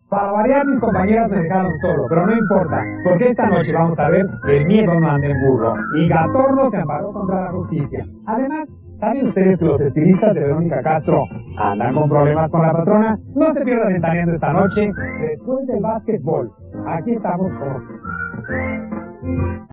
Para variar, mis compañeras me dejaron solo, pero no importa, porque esta noche vamos a ver el miedo no anda en burro, y Gatorno se embarró contra la justicia. Además, ¿saben ustedes que los estilistas de Verónica Castro andan con problemas con la patrona? No se pierdan Ventaneando esta noche, después del basquetbol. Aquí estamos por...